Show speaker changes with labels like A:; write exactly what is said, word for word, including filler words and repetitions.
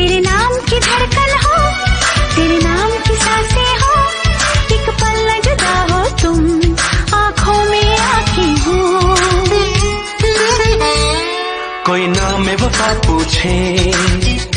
A: तेरे नाम की धड़कन हो, तेरे नाम की सांसें हो, एक पल न जुदा हो तुम, आँखों में आँखें हो।
B: कोई नाम वफा पूछे